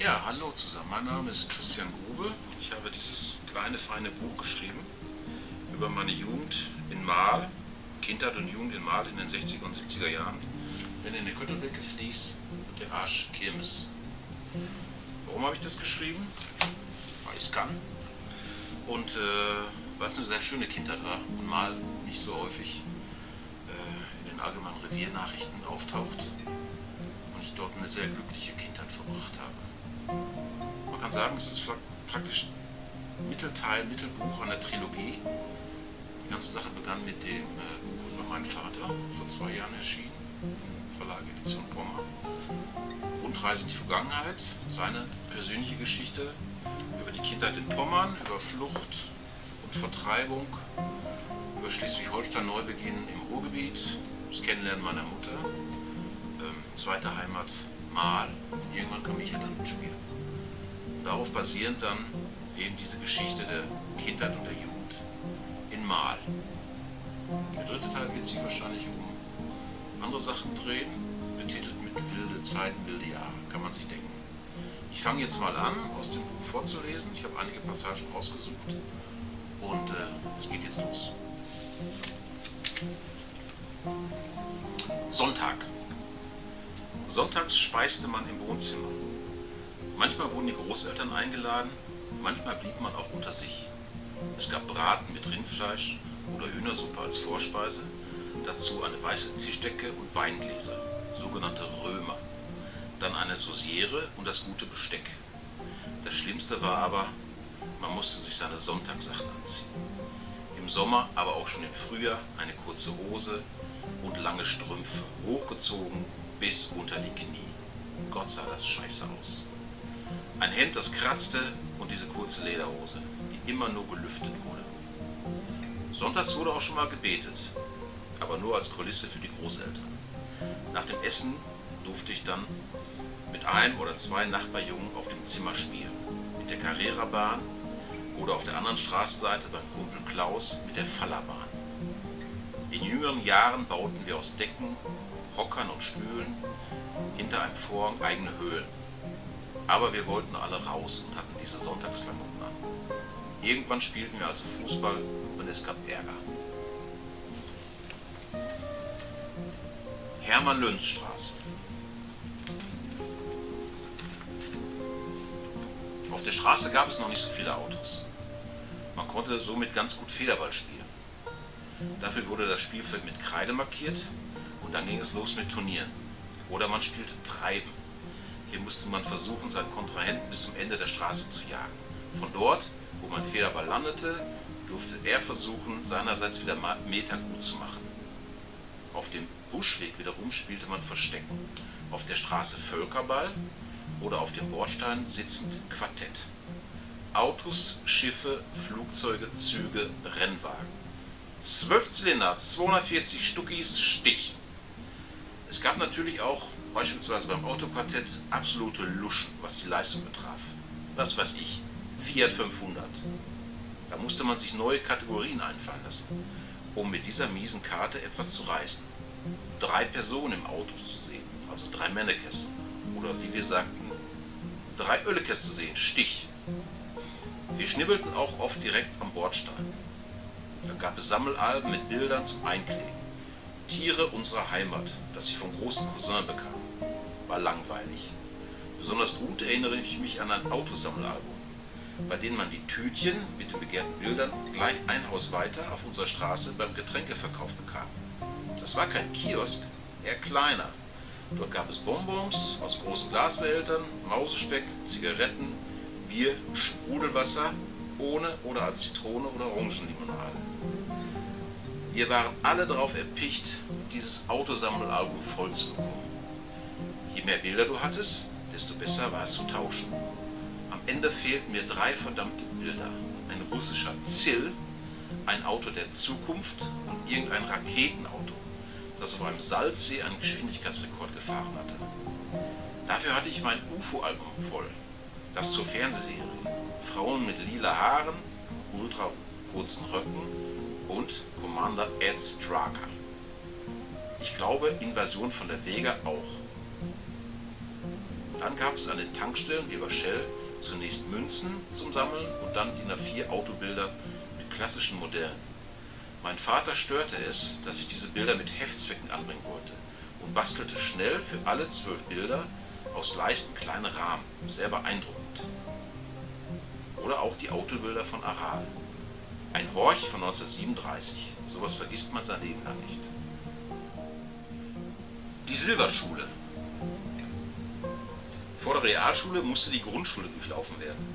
Ja, hallo zusammen. Mein Name ist Christian Grube. Ich habe dieses kleine, feine Buch geschrieben über meine Jugend in Marl, Kindheit und Jugend in Marl in den 60er und 70er Jahren. Bin in der Köttelbecke Fließ und der Arsch Kirmes. Warum habe ich das geschrieben? Weil ich es kann. Und weil es eine sehr schöne Kindheit war und mal nicht so häufig in den allgemeinen Reviernachrichten auftaucht. Und ich dort eine sehr glückliche Kindheit verbracht habe. Man kann sagen, es ist praktisch Mittelbuch einer Trilogie. Die ganze Sache begann mit dem Buch über meinen Vater, vor 2 Jahren erschienen, im Verlag Edition Pommer. Rundreise in die Vergangenheit, seine persönliche Geschichte über die Kindheit in Pommern, über Flucht und Vertreibung, über Schleswig-Holstein Neubeginn im Ruhrgebiet, das Kennenlernen meiner Mutter, zweite Heimat Marl und irgendwann kam Michael ins Spiel. Und darauf basierend dann eben diese Geschichte der Kindheit und der Jugend in Marl. Der dritte Teil wird sich wahrscheinlich um andere Sachen drehen, betitelt mit wilde Zeiten, wilde Jahre, kann man sich denken. Ich fange jetzt mal an, aus dem Buch vorzulesen. Ich habe einige Passagen rausgesucht und es geht jetzt los. Sonntag. Sonntags speiste man im Wohnzimmer. Manchmal wurden die Großeltern eingeladen, manchmal blieb man auch unter sich. Es gab Braten mit Rindfleisch oder Hühnersuppe als Vorspeise, dazu eine weiße Tischdecke und Weingläser, sogenannte Römer, dann eine Sauciere und das gute Besteck. Das Schlimmste war aber, man musste sich seine Sonntagssachen anziehen. Im Sommer, aber auch schon im Frühjahr, eine kurze Hose und lange Strümpfe, hochgezogen bis unter die Knie. Gott sah das scheiße aus. Ein Hemd, das kratzte und diese kurze Lederhose, die immer nur gelüftet wurde. Sonntags wurde auch schon mal gebetet, aber nur als Kulisse für die Großeltern. Nach dem Essen durfte ich dann mit einem oder 2 Nachbarjungen auf dem Zimmer spielen, mit der Carrera-Bahn oder auf der anderen Straßenseite beim Kumpel Klaus mit der Fallerbahn. In jüngeren Jahren bauten wir aus Decken, Hockern und Stühlen hinter einem Vorhang eigene Höhlen. Aber wir wollten alle raus und hatten diese Sonntagsklamotten an. Irgendwann spielten wir also Fußball und es gab Ärger. Hermann-Löns-Straße. Auf der Straße gab es noch nicht so viele Autos. Man konnte somit ganz gut Federball spielen. Dafür wurde das Spielfeld mit Kreide markiert und dann ging es los mit Turnieren. Oder man spielte Treiben. Hier musste man versuchen, seinen Kontrahenten bis zum Ende der Straße zu jagen. Von dort, wo mein Federball landete, durfte er versuchen, seinerseits wieder Meter gut zu machen. Auf dem Buschweg wiederum spielte man Verstecken. Auf der Straße Völkerball oder auf dem Bordstein sitzend Quartett. Autos, Schiffe, Flugzeuge, Züge, Rennwagen. 12 Zylinder, 240 Stuckis, Stich. Es gab natürlich auch, beispielsweise beim Autoquartett, absolute Luschen, was die Leistung betraf. Was weiß ich, Fiat 500. Da musste man sich neue Kategorien einfallen lassen, um mit dieser miesen Karte etwas zu reißen. 3 Personen im Auto zu sehen, also 3 Männekes. Oder wie wir sagten, 3 Öllekes zu sehen, Stich. Wir schnibbelten auch oft direkt am Bordstein. Da gab es Sammelalben mit Bildern zum Einkleben. Tiere unserer Heimat, das ich vom großen Cousin bekam. War langweilig. Besonders gut erinnere ich mich an ein Autosammelalbum, bei dem man die Tütchen mit den begehrten Bildern gleich ein Haus weiter auf unserer Straße beim Getränkeverkauf bekam. Das war kein Kiosk, eher kleiner. Dort gab es Bonbons aus großen Glasbehältern, Mausespeck, Zigaretten, Bier, Sprudelwasser, ohne oder als Zitrone oder Orangenlimonade. Wir waren alle darauf erpicht, dieses Autosammelalbum voll zu bekommen. Je mehr Bilder du hattest, desto besser war es zu tauschen. Am Ende fehlten mir 3 verdammte Bilder. Ein russischer ZIL, ein Auto der Zukunft und irgendein Raketenauto, das auf einem Salzsee einen Geschwindigkeitsrekord gefahren hatte. Dafür hatte ich mein UFO-Album voll, das zur Fernsehserie. Frauen mit lila Haaren, ultra kurzen Röcken und Commander Ed Straker. Ich glaube, Invasion von der Vega auch. Dann gab es an den Tankstellen wie bei Shell zunächst Münzen zum Sammeln und dann DIN A4 Autobilder mit klassischen Modellen. Mein Vater störte es, dass ich diese Bilder mit Heftzwecken anbringen wollte und bastelte schnell für alle 12 Bilder aus Leisten kleine Rahmen. Sehr beeindruckend. Oder auch die Autobilder von Aral. Ein Horch von 1937. Sowas vergisst man sein Leben lang nicht. Die Silbertschule. Vor der Realschule musste die Grundschule durchlaufen werden.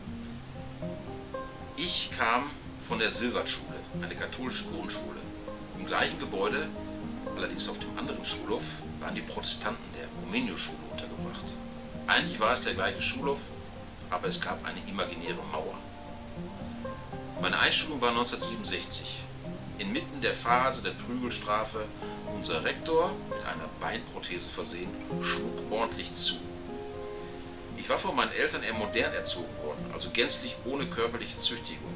Ich kam von der Silbertschule, eine katholische Grundschule. Im gleichen Gebäude, allerdings auf dem anderen Schulhof, waren die Protestanten der Comenius-Schule untergebracht. Eigentlich war es der gleiche Schulhof, aber es gab eine imaginäre Mauer. Meine Einschulung war 1967. Inmitten der Phase der Prügelstrafe, unser Rektor, mit einer Beinprothese versehen, schlug ordentlich zu. Ich war von meinen Eltern eher modern erzogen worden, also gänzlich ohne körperliche Züchtigung.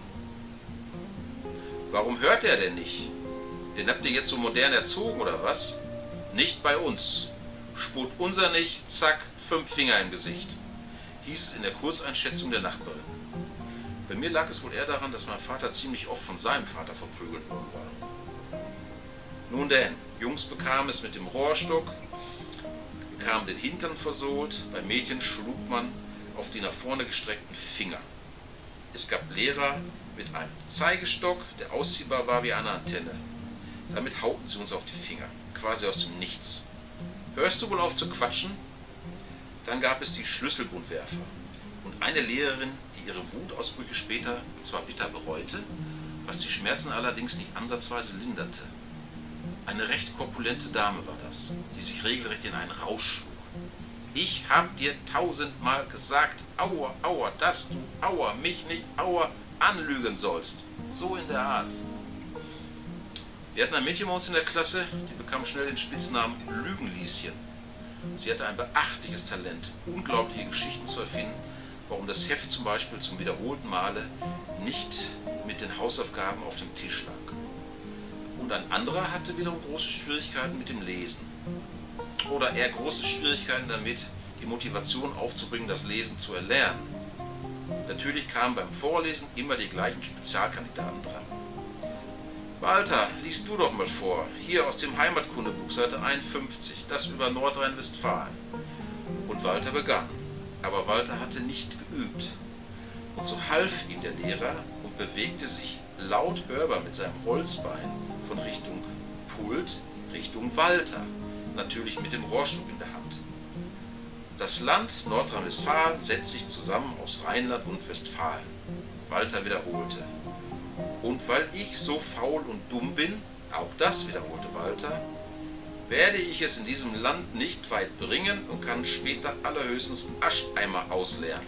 Warum hört er denn nicht? Den habt ihr jetzt so modern erzogen oder was? Nicht bei uns. Spurt unser nicht, zack, 5 Finger im Gesicht, hieß es in der Kurzeinschätzung der Nachbarin. Bei mir lag es wohl eher daran, dass mein Vater ziemlich oft von seinem Vater verprügelt worden war. Nun denn, Jungs bekamen es mit dem Rohrstock, bekamen den Hintern versohlt, bei Mädchen schlug man auf die nach vorne gestreckten Finger. Es gab Lehrer mit einem Zeigestock, der ausziehbar war wie eine Antenne. Damit hauten sie uns auf die Finger, quasi aus dem Nichts. Hörst du wohl auf zu quatschen? Dann gab es die Schlüsselbundwerfer und eine Lehrerin, die ihre Wutausbrüche später zwar bitter bereute, was die Schmerzen allerdings nicht ansatzweise linderte. Eine recht korpulente Dame war das, die sich regelrecht in einen Rausch schlug. Ich hab dir 1000-mal gesagt, aua, aua, dass du, aua, mich nicht, aua, anlügen sollst. So in der Art. Wir hatten ein Mädchen bei uns in der Klasse, die bekam schnell den Spitznamen Lügenlieschen. Sie hatte ein beachtliches Talent, unglaubliche Geschichten zu erfinden, warum das Heft zum Beispiel zum wiederholten Male nicht mit den Hausaufgaben auf dem Tisch lag. Und ein anderer hatte wiederum große Schwierigkeiten mit dem Lesen. Oder eher große Schwierigkeiten damit, die Motivation aufzubringen, das Lesen zu erlernen. Natürlich kamen beim Vorlesen immer die gleichen Spezialkandidaten dran. Walter, liest du doch mal vor, hier aus dem Heimatkundebuch, Seite 51, das über Nordrhein-Westfalen. Und Walter begann, aber Walter hatte nicht geübt. Und so half ihm der Lehrer und bewegte sich laut hörbar mit seinem Holzbein von Richtung Pult Richtung Walter, natürlich mit dem Rohrstock in der Hand. Das Land Nordrhein-Westfalen setzt sich zusammen aus Rheinland und Westfalen. Walter wiederholte. Und weil ich so faul und dumm bin, auch das wiederholte Walter, werde ich es in diesem Land nicht weit bringen und kann später allerhöchstens einen Ascheimer ausleeren.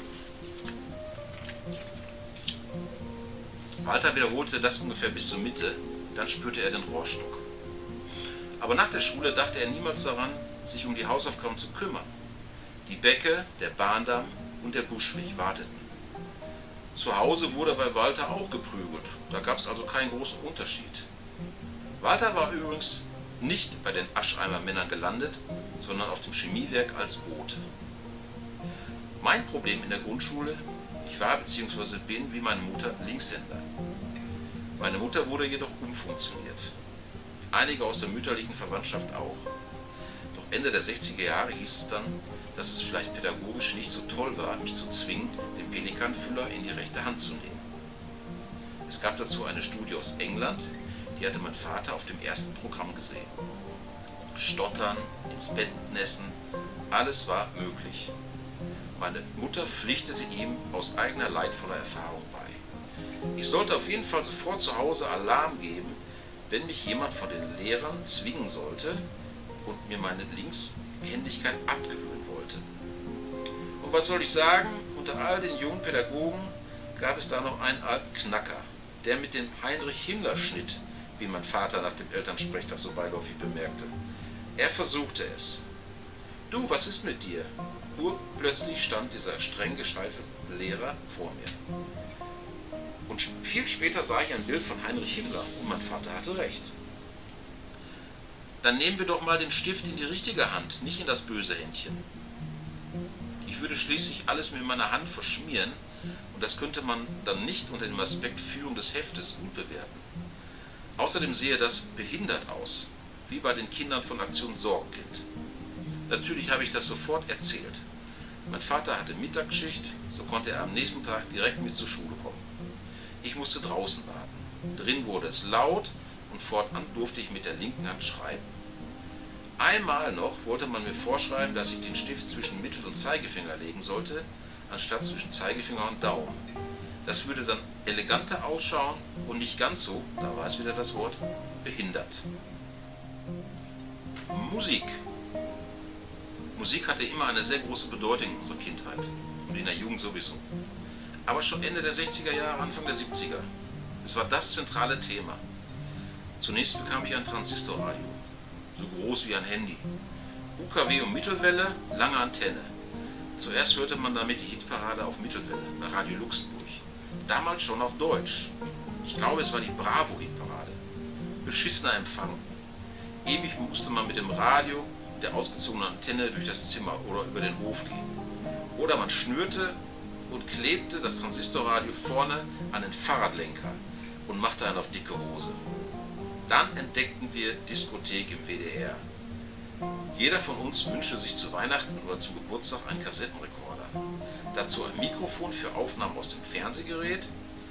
Walter wiederholte das ungefähr bis zur Mitte, dann spürte er den Rohrstock. Aber nach der Schule dachte er niemals daran, sich um die Hausaufgaben zu kümmern. Die Becke, der Bahndamm und der Buschweg warteten. Zu Hause wurde bei Walter auch geprügelt, da gab es also keinen großen Unterschied. Walter war übrigens nicht bei den Ascheimer-Männern gelandet, sondern auf dem Chemiewerk als Bote. Mein Problem in der Grundschule: ich war bzw. bin wie meine Mutter Linkshänder. Meine Mutter wurde jedoch umfunktioniert. Einige aus der mütterlichen Verwandtschaft auch. Doch Ende der 60er Jahre hieß es dann, dass es vielleicht pädagogisch nicht so toll war, mich zu zwingen, den Pelikanfüller in die rechte Hand zu nehmen. Es gab dazu eine Studie aus England, die hatte mein Vater auf dem ersten Programm gesehen. Stottern, ins Bett nässen, alles war möglich. Meine Mutter pflichtete ihm aus eigener leidvoller Erfahrung bei. Ich sollte auf jeden Fall sofort zu Hause Alarm geben, wenn mich jemand von den Lehrern zwingen sollte und mir meine Linkshändigkeit abgewöhnen wollte. Und was soll ich sagen, unter all den jungen Pädagogen gab es da noch einen alten Knacker, der mit dem Heinrich-Himmler-Schnitt, wie mein Vater nach dem Elternsprechtag so beiläufig bemerkte. Er versuchte es. Du, was ist mit dir? Urplötzlich stand dieser streng gescheite Lehrer vor mir. Und viel später sah ich ein Bild von Heinrich Himmler und mein Vater hatte recht. Dann nehmen wir doch mal den Stift in die richtige Hand, nicht in das böse Händchen. Ich würde schließlich alles mit meiner Hand verschmieren und das könnte man dann nicht unter dem Aspekt Führung des Heftes gut bewerten. Außerdem sehe das behindert aus, wie bei den Kindern von Aktion Sorgenkind. Natürlich habe ich das sofort erzählt. Mein Vater hatte Mittagsschicht, so konnte er am nächsten Tag direkt mit zur Schule kommen. Ich musste draußen warten. Drin wurde es laut und fortan durfte ich mit der linken Hand schreiben. Einmal noch wollte man mir vorschreiben, dass ich den Stift zwischen Mittel- und Zeigefinger legen sollte, anstatt zwischen Zeigefinger und Daumen. Das würde dann eleganter ausschauen und nicht ganz so, da war es wieder das Wort, behindert. Musik. Musik hatte immer eine sehr große Bedeutung in unserer Kindheit und in der Jugend sowieso. Aber schon Ende der 60er Jahre, Anfang der 70er. Es war das zentrale Thema. Zunächst bekam ich ein Transistorradio, so groß wie ein Handy. UKW und Mittelwelle, lange Antenne. Zuerst hörte man damit die Hitparade auf Mittelwelle, bei Radio Luxemburg. Damals schon auf Deutsch. Ich glaube, es war die Bravo-Hitparade. Beschissener Empfang. Ewig musste man mit dem Radio, der ausgezogenen Antenne durch das Zimmer oder über den Hof gehen. Oder man schnürte und klebte das Transistorradio vorne an den Fahrradlenker und machte einen auf dicke Hose. Dann entdeckten wir Diskothek im WDR. Jeder von uns wünschte sich zu Weihnachten oder zu Geburtstag einen Kassettenrekorder. Dazu ein Mikrofon für Aufnahmen aus dem Fernsehgerät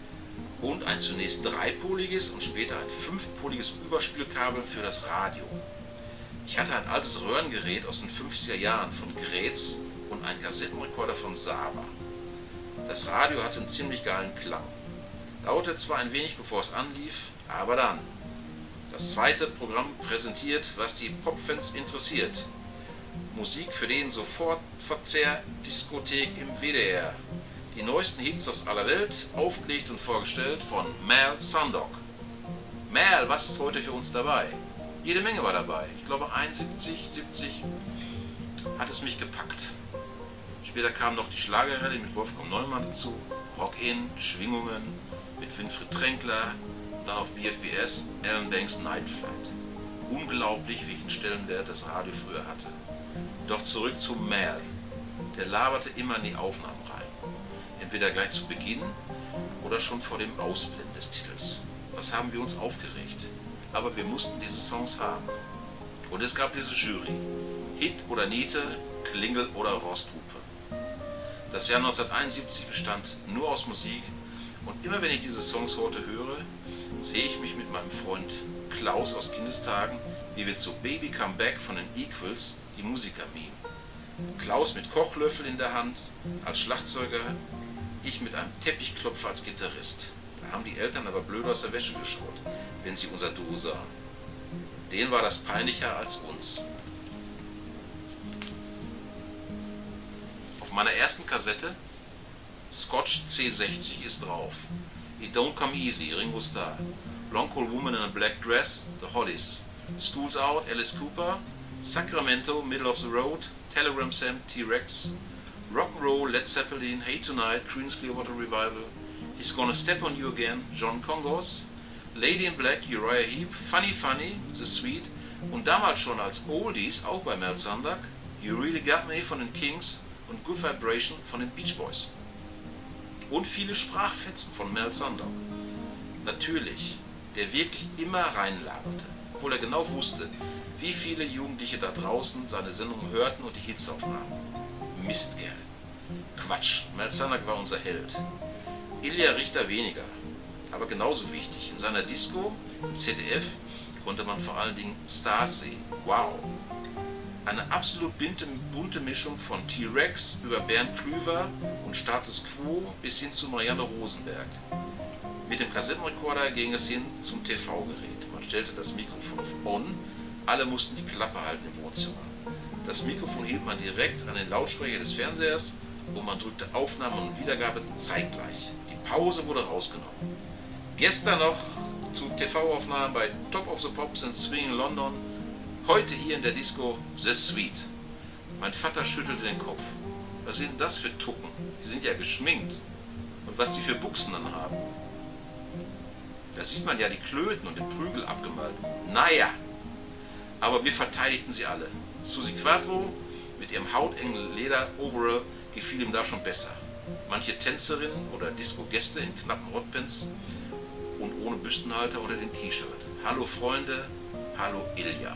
und ein zunächst dreipoliges und später ein fünfpoliges Überspielkabel für das Radio. Ich hatte ein altes Röhrengerät aus den 50er Jahren von Grätz und einen Kassettenrekorder von Saba. Das Radio hatte einen ziemlich geilen Klang. Dauerte zwar ein wenig, bevor es anlief, aber dann. Das zweite Programm präsentiert, was die Popfans interessiert. Musik für den Sofortverzehr, Diskothek im WDR. Die neuesten Hits aus aller Welt, aufgelegt und vorgestellt von Mel Sandok. Mel, was ist heute für uns dabei? Jede Menge war dabei. Ich glaube 71, 70 hat es mich gepackt. Später kam noch die Schlagerrallye mit Wolfgang Neumann dazu, Rock-In, Schwingungen mit Winfried Tränkler, dann auf BFBS Alan Banks Night Flight. Unglaublich, welchen Stellenwert das Radio früher hatte. Doch zurück zu Mel. Der laberte immer in die Aufnahmen rein. Entweder gleich zu Beginn oder schon vor dem Ausblenden des Titels. Was haben wir uns aufgeregt? Aber wir mussten diese Songs haben. Und es gab diese Jury. Hit oder Niete, Klingel oder Rosthupe. Das Jahr 1971 bestand nur aus Musik und immer wenn ich diese Songs heute höre, sehe ich mich mit meinem Freund Klaus aus Kindestagen, wie wir zu Baby Come Back von den Equals die Musiker mimen. Klaus mit Kochlöffel in der Hand als Schlagzeuger, ich mit einem Teppichklopfer als Gitarrist. Da haben die Eltern aber blöd aus der Wäsche geschaut, wenn sie unser Duo sahen. Denen war das peinlicher als uns. Auf meiner ersten Kassette, Scotch C60 ist drauf. It Don't Come Easy, Ringo Starr. Long Cold Woman in a Black Dress, The Hollies. School's Out, Alice Cooper. Sacramento, Middle of the Road, Telegram Sam, T-Rex. Rock'n'Roll, Led Zeppelin, Hey Tonight, Creedence Clearwater Revival. He's Gonna Step on You Again, John Congos. Lady in Black, Uriah Heep. Funny Funny, The Sweet. Und damals schon als Oldies, auch bei Mel Sandok, You Really Got Me von den Kings und Good Vibration von den Beach Boys. Und viele Sprachfetzen von Mel Sandok. Natürlich, der wirklich immer reinlaberte, obwohl er genau wusste, wie viele Jugendliche da draußen seine Sendungen hörten und die Hits aufnahmen. Mistkerl. Quatsch, Mel Sandok war unser Held. Ilja Richter weniger, aber genauso wichtig. In seiner Disco, im ZDF, konnte man vor allen Dingen Stars sehen. Wow! Eine absolut bunte Mischung von T-Rex über Bernd Klüver und Status Quo bis hin zu Marianne Rosenberg. Mit dem Kassettenrekorder ging es hin zum TV-Gerät. Man stellte das Mikrofon auf On, alle mussten die Klappe halten im Wohnzimmer. Das Mikrofon hielt man direkt an den Lautsprecher des Fernsehers und man drückte Aufnahme und Wiedergabe zeitgleich. Die Pause wurde rausgenommen. Gestern noch zu TV-Aufnahmen bei Top of the Pops in Swing in London. Heute hier in der Disco The Sweet. Mein Vater schüttelte den Kopf. Was sind denn das für Tucken? Die sind ja geschminkt. Und was die für Buchsen dann haben. Da sieht man ja die Klöten und den Prügel abgemalt. Naja, aber wir verteidigten sie alle. Susi Quattro mit ihrem hautengen Leder-Overall gefiel ihm da schon besser. Manche Tänzerinnen oder Disco-Gäste in knappen Hotpants und ohne Büstenhalter unter dem T-Shirt. Hallo Freunde, hallo Ilja.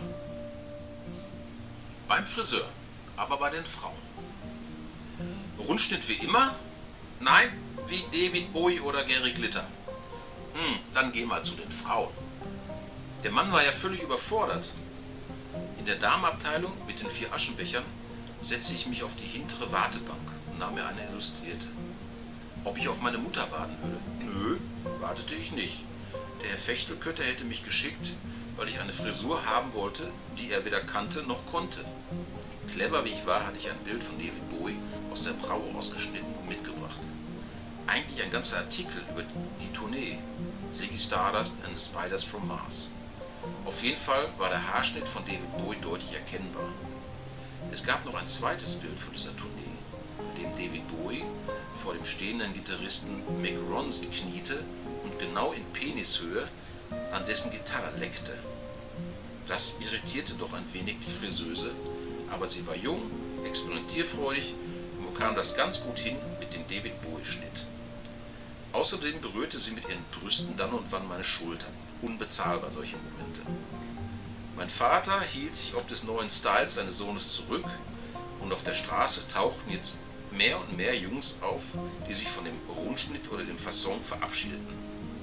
Beim Friseur, aber bei den Frauen. Rundschnitt wie immer? Nein, wie David Bowie oder Gary Glitter. Dann geh mal zu den Frauen. Der Mann war ja völlig überfordert. In der Damenabteilung mit den 4 Aschenbechern setzte ich mich auf die hintere Wartebank und nahm mir eine Illustrierte. Ob ich auf meine Mutter warten würde? Nö, wartete ich nicht. Der Herr Fechtelkötter hätte mich geschickt, weil ich eine Frisur haben wollte, die er weder kannte noch konnte. Clever wie ich war, hatte ich ein Bild von David Bowie aus der Bravo ausgeschnitten und mitgebracht. Eigentlich ein ganzer Artikel über die Tournee Ziggy Stardust and the Spiders from Mars. Auf jeden Fall war der Haarschnitt von David Bowie deutlich erkennbar. Es gab noch ein zweites Bild von dieser Tournee, bei dem David Bowie vor dem stehenden Gitarristen Mick Ronson kniete und genau in Penishöhe an dessen Gitarre leckte. Das irritierte doch ein wenig die Friseuse, aber sie war jung, experimentierfreudig und bekam das ganz gut hin mit dem David Bowie-Schnitt. Außerdem berührte sie mit ihren Brüsten dann und wann meine Schultern. Unbezahlbar solche Momente. Mein Vater hielt sich ob des neuen Styles seines Sohnes zurück und auf der Straße tauchten jetzt mehr und mehr Jungs auf, die sich von dem Rundschnitt oder dem Fasson verabschiedeten.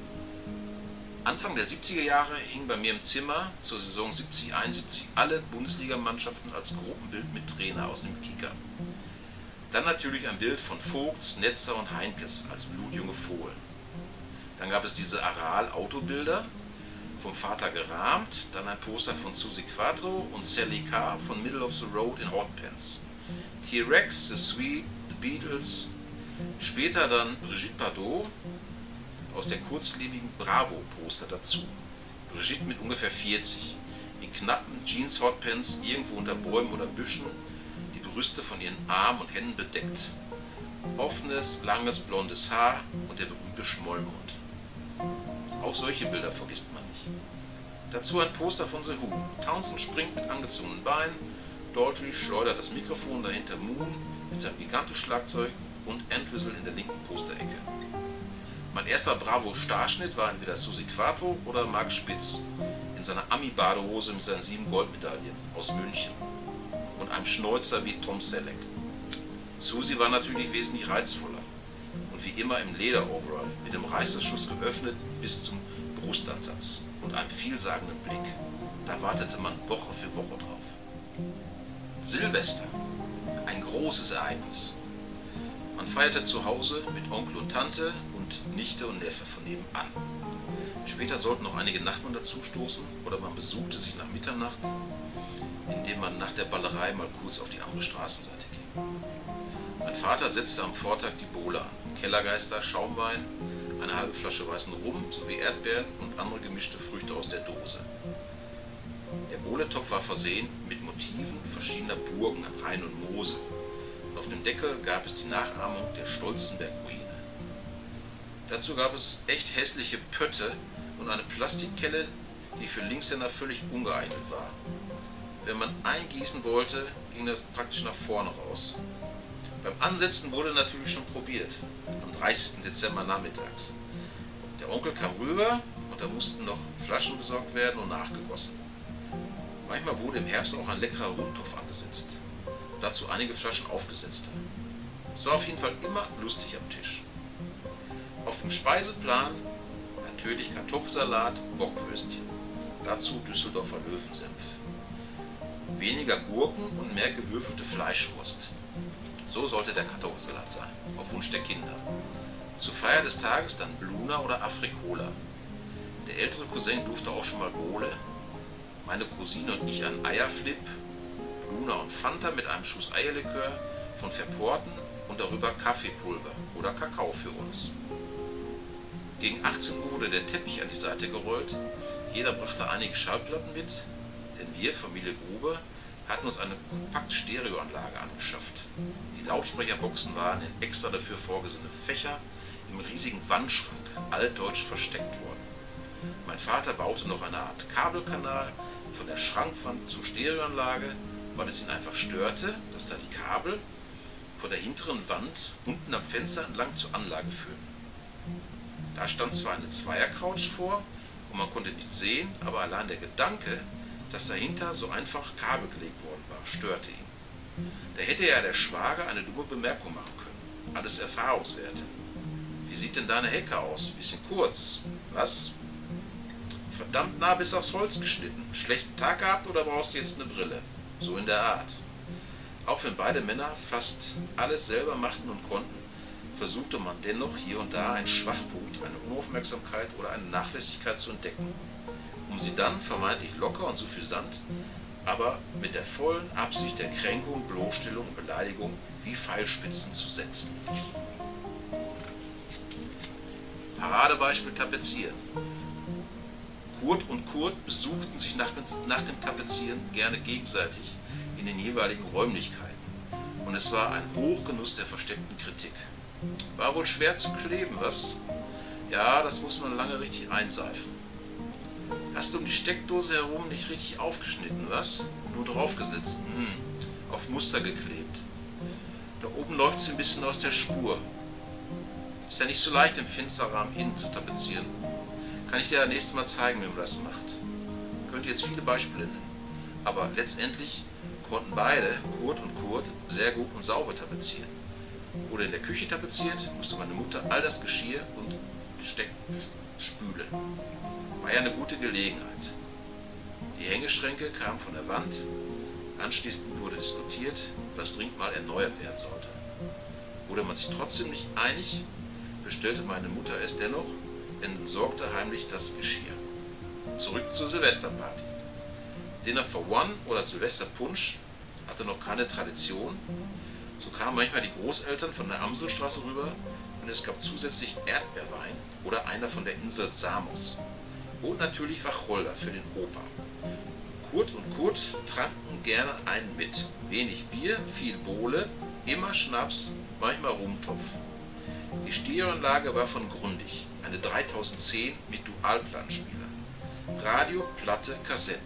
Anfang der 70er Jahre hingen bei mir im Zimmer zur Saison 70/71 alle Bundesligamannschaften als Gruppenbild mit Trainer aus dem Kicker. Dann natürlich ein Bild von Vogts, Netzer und Heinkes als blutjunge Fohlen. Dann gab es diese Aral-Autobilder, vom Vater gerahmt, dann ein Poster von Suzi Quatro und Sally Carr von Middle of the Road in Hotpants. T-Rex, The Sweet, The Beatles, später dann Brigitte Bardot aus der kurzlebigen Bravo-Poster dazu. Brigitte mit ungefähr 40, in knappen Jeans-Hotpants, irgendwo unter Bäumen oder Büschen, die Brüste von ihren Armen und Händen bedeckt. Offenes, langes, blondes Haar und der berühmte Schmollmund. Auch solche Bilder vergisst man nicht. Dazu ein Poster von The Who. Townsend springt mit angezogenen Beinen, Daltrey schleudert das Mikrofon, dahinter Moon mit seinem Gigantoschlagzeug und Entwistle in der linken Posterecke. Mein erster Bravo-Starschnitt war entweder Suzi Quatro oder Marc Spitz in seiner Ami-Badehose mit seinen 7 Goldmedaillen aus München und einem Schnäuzer wie Tom Selleck. Susi war natürlich wesentlich reizvoller und wie immer im Lederoverall mit dem Reißverschluss geöffnet bis zum Brustansatz und einem vielsagenden Blick. Da wartete man Woche für Woche drauf. Silvester, ein großes Ereignis. Man feierte zu Hause mit Onkel und Tante und Nichte und Neffe von nebenan. Später sollten noch einige Nachbarn dazustoßen oder man besuchte sich nach Mitternacht, indem man nach der Ballerei mal kurz auf die andere Straßenseite ging. Mein Vater setzte am Vortag die Bowle an. Kellergeister, Schaumwein, eine halbe Flasche weißen Rum sowie Erdbeeren und andere gemischte Früchte aus der Dose. Der Bowletopf war versehen mit Motiven verschiedener Burgen an Rhein und Mosel. Und auf dem Deckel gab es die Nachahmung der Stolzenberg-Ruine. Dazu gab es echt hässliche Pötte und eine Plastikkelle, die für Linkshänder völlig ungeeignet war. Wenn man eingießen wollte, ging das praktisch nach vorne raus. Beim Ansetzen wurde natürlich schon probiert, am 30. Dezember nachmittags. Der Onkel kam rüber und da mussten noch Flaschen besorgt werden und nachgegossen. Manchmal wurde im Herbst auch ein leckerer Rundtopf angesetzt. Dazu einige Flaschen aufgesetzt. Es war auf jeden Fall immer lustig am Tisch. Auf dem Speiseplan natürlich Kartoffelsalat, Bockwürstchen. Dazu Düsseldorfer Löwensenf. Weniger Gurken und mehr gewürfelte Fleischwurst. So sollte der Kartoffelsalat sein, auf Wunsch der Kinder. Zur Feier des Tages dann Bluna oder Afrikola. Der ältere Cousin durfte auch schon mal Bowle. Meine Cousine und ich einen Eierflip, Bluna und Fanta mit einem Schuss Eierlikör von Verporten und darüber Kaffeepulver oder Kakao für uns. Gegen 18 Uhr wurde der Teppich an die Seite gerollt. Jeder brachte einige Schallplatten mit, denn wir, Familie Grube, hatten uns eine Kompakt-Stereoanlage angeschafft. Die Lautsprecherboxen waren in extra dafür vorgesehene Fächer im riesigen Wandschrank, altdeutsch versteckt worden. Mein Vater baute noch eine Art Kabelkanal von der Schrankwand zur Stereoanlage, weil es ihn einfach störte, dass da die Kabel von der hinteren Wand unten am Fenster entlang zur Anlage führten. Da stand zwar eine Zweiercouch vor und man konnte nicht sehen, aber allein der Gedanke, dass dahinter so einfach Kabel gelegt worden war, störte ihn. Da hätte ja der Schwager eine dumme Bemerkung machen können. Alles Erfahrungswerte. Wie sieht denn deine Hecke aus? Bisschen kurz. Was? Verdammt nah bis aufs Holz geschnitten. Schlechten Tag gehabt oder brauchst du jetzt eine Brille? So in der Art. Auch wenn beide Männer fast alles selber machten und konnten, versuchte man dennoch hier und da einen Schwachpunkt, eine Unaufmerksamkeit oder eine Nachlässigkeit zu entdecken, um sie dann vermeintlich locker und suffisant, aber mit der vollen Absicht der Kränkung, Bloßstellung und Beleidigung wie Pfeilspitzen zu setzen. Paradebeispiel Tapezieren. Kurt und Kurt besuchten sich nach dem Tapezieren gerne gegenseitig in den jeweiligen Räumlichkeiten und es war ein Hochgenuss der versteckten Kritik. War wohl schwer zu kleben, was? Ja, das muss man lange richtig einseifen. Hast du um die Steckdose herum nicht richtig aufgeschnitten, was? Nur draufgesetzt, auf Muster geklebt. Da oben läuft es ein bisschen aus der Spur. Ist ja nicht so leicht, im Fensterrahmen innen zu tapezieren. Kann ich dir ja nächstes Mal zeigen, wie man das macht. Ich könnte jetzt viele Beispiele nennen. Aber letztendlich konnten beide, Kurt und Kurt, sehr gut und sauber tapezieren. Wurde in der Küche tapeziert, musste meine Mutter all das Geschirr und Stecken spülen. War ja eine gute Gelegenheit. Die Hängeschränke kamen von der Wand. Anschließend wurde diskutiert, was dringend mal erneuert werden sollte. Wurde man sich trotzdem nicht einig, bestellte meine Mutter es dennoch und entsorgte heimlich das Geschirr. Zurück zur Silvesterparty. Dinner for One oder Silvesterpunsch hatte noch keine Tradition. So kamen manchmal die Großeltern von der Amselstraße rüber und es gab zusätzlich Erdbeerwein oder einer von der Insel Samos. Und natürlich Wacholder für den Opa. Kurt und Kurt tranken gerne einen mit. Wenig Bier, viel Bowle, immer Schnaps, manchmal Rumtopf. Die Stereoanlage war von Grundig, eine 3010 mit Dualplattenspieler. Radio, Platte, Kassetten.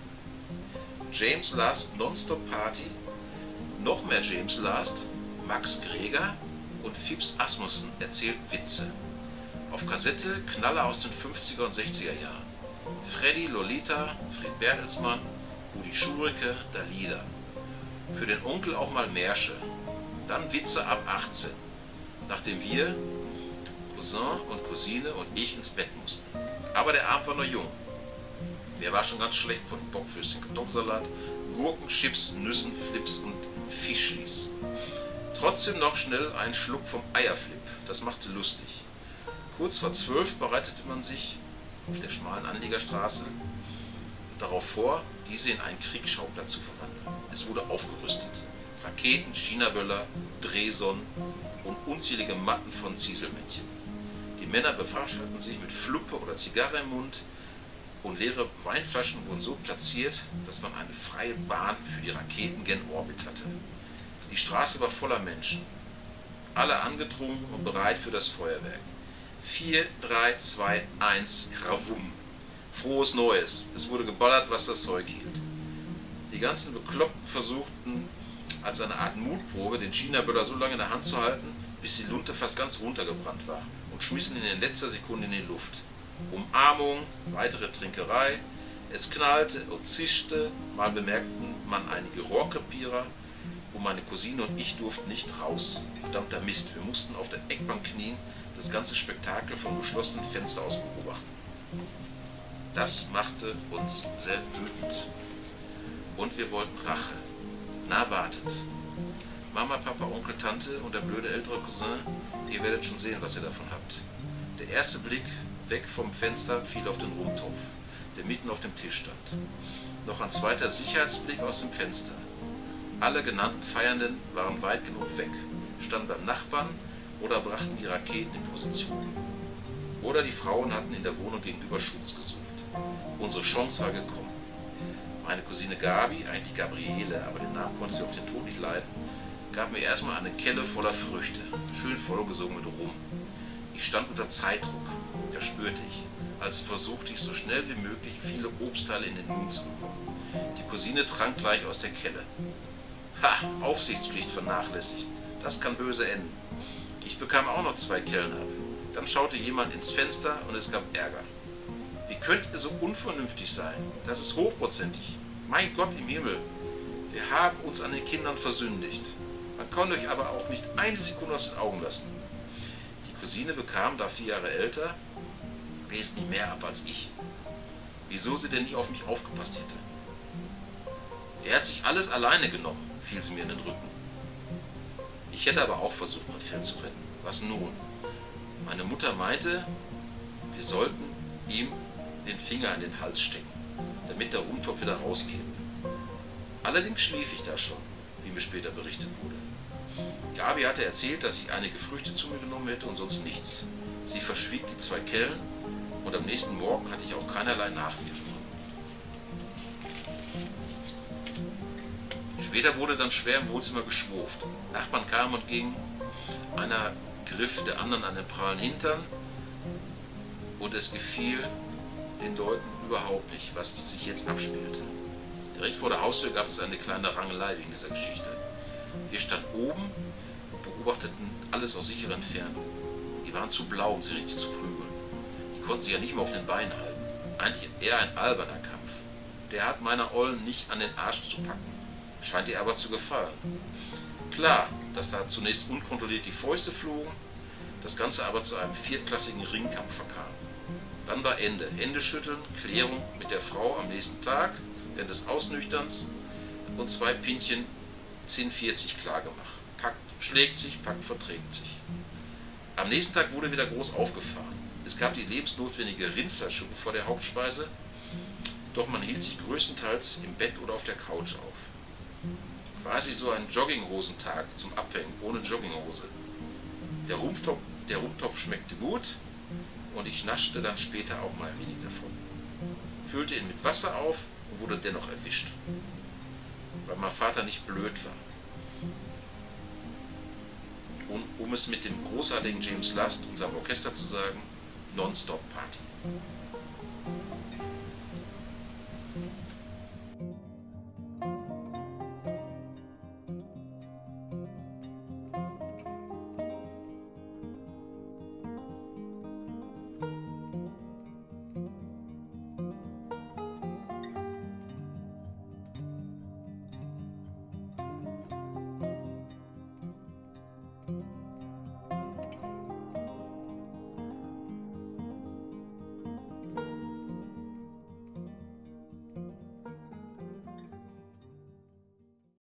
James Last Nonstop Party, noch mehr James Last, Max Greger und Phipps Asmussen erzählt Witze. Auf Kassette Knaller aus den 50er und 60er Jahren. Freddy, Lolita, Fred Bertelsmann, Rudi Schurike, Dalida. Für den Onkel auch mal Märsche. Dann Witze ab 18, nachdem wir, Cousin und Cousine und ich ins Bett mussten. Aber der Abend war noch jung. Mir war schon ganz schlecht von Bockwürstchen, Kartoffelsalat, Gurken, Chips, Nüssen, Flips und Fischlis. Trotzdem noch schnell einen Schluck vom Eierflip, das machte lustig. Kurz vor 12 bereitete man sich auf der schmalen Anliegerstraße darauf vor, diese in einen Kriegsschauplatz zu verwandeln. Es wurde aufgerüstet. Raketen, China-Böller, Drehsonnen und unzählige Matten von Zieselmännchen. Die Männer bewaffneten sich mit Fluppe oder Zigarre im Mund und leere Weinflaschen wurden so platziert, dass man eine freie Bahn für die Raketen gen Orbit hatte. Die Straße war voller Menschen, alle angetrunken und bereit für das Feuerwerk. 4, 3, 2, 1, Krawum. Frohes Neues. Es wurde geballert, was das Zeug hielt. Die ganzen Bekloppten versuchten, als eine Art Mutprobe, den China-Böller so lange in der Hand zu halten, bis die Lunte fast ganz runtergebrannt war und schmissen ihn in letzter Sekunde in die Luft. Umarmung, weitere Trinkerei, es knallte und zischte, mal bemerkten man einige Rohrkrepierer und meine Cousine und ich durften nicht raus. Verdammter Mist, wir mussten auf der Eckbank knien, das ganze Spektakel vom geschlossenen Fenster aus beobachten. Das machte uns sehr wütend. Und wir wollten Rache. Na, wartet. Mama, Papa, Onkel, Tante und der blöde ältere Cousin, ihr werdet schon sehen, was ihr davon habt. Der erste Blick weg vom Fenster fiel auf den Rumtopf, der mitten auf dem Tisch stand. Noch ein zweiter Sicherheitsblick aus dem Fenster. Alle genannten Feiernden waren weit genug weg, standen beim Nachbarn oder brachten die Raketen in Position. Oder die Frauen hatten in der Wohnung gegenüber Schutz gesucht. Unsere Chance war gekommen. Meine Cousine Gabi, eigentlich Gabriele, aber den Namen konnte sie auf den Tod nicht leiden, gab mir erstmal eine Kelle voller Früchte, schön vollgesogen mit Rum. Ich stand unter Zeitdruck, das spürte ich, als versuchte ich so schnell wie möglich viele Obstteile in den Mund zu bekommen. Die Cousine trank gleich aus der Kelle. Ha, Aufsichtspflicht vernachlässigt, Das kann böse enden. Ich bekam auch noch 2 Kellen ab. Dann schaute jemand ins Fenster und es gab Ärger. Wie könnt ihr so unvernünftig sein? Das ist hochprozentig. Mein Gott im Himmel, wir haben uns an den Kindern versündigt. Man kann euch aber auch nicht eine Sekunde aus den Augen lassen. Die Cousine bekam, da 4 Jahre älter, wesentlich mehr ab als ich. Wieso sie denn nicht auf mich aufgepasst hätte? Er hat sich alles alleine genommen, fiel sie mir in den Rücken. Ich hätte aber auch versucht, mein Fell zu retten. Was nun? Meine Mutter meinte, wir sollten ihm den Finger in den Hals stecken, damit der Rumtopf wieder rauskäme. Allerdings schlief ich da schon, wie mir später berichtet wurde. Gabi hatte erzählt, dass ich einige Früchte zu mir genommen hätte und sonst nichts. Sie verschwieg die 2 Kellen und am nächsten Morgen hatte ich auch keinerlei Nachwehen. Später wurde dann schwer im Wohnzimmer geschwurft. Nachbarn kamen und gingen, einer griff der anderen an den prallen Hintern und es gefiel den Leuten überhaupt nicht, was sich jetzt abspielte. Direkt vor der Haustür gab es eine kleine Rangelei wegen dieser Geschichte. Wir standen oben und beobachteten alles aus sicherer Entfernung. Die waren zu blau, um sie richtig zu prügeln. Die konnten sich ja nicht mehr auf den Beinen halten. Eigentlich eher ein alberner Kampf. Der hat meiner Ollen nicht an den Arsch zu packen. Scheint ihr aber zu gefallen. Klar, dass da zunächst unkontrolliert die Fäuste flogen, das Ganze aber zu einem viertklassigen Ringkampf verkam. Dann war Ende. Händeschütteln, Klärung mit der Frau am nächsten Tag, während des Ausnüchterns und 2 Pinchen 10:40 klargemacht. Packt, schlägt sich, packt, verträgt sich. Am nächsten Tag wurde wieder groß aufgefahren. Es gab die lebensnotwendige Rindfleischsuppe vor der Hauptspeise, doch man hielt sich größtenteils im Bett oder auf der Couch auf. Quasi so ein Jogginghosentag zum Abhängen, ohne Jogginghose. Der Rumtopf schmeckte gut und ich naschte dann später auch mal ein wenig davon. Füllte ihn mit Wasser auf und wurde dennoch erwischt, weil mein Vater nicht blöd war. Und um es mit dem großartigen James Last, unserem Orchester, zu sagen, Non-Stop Party.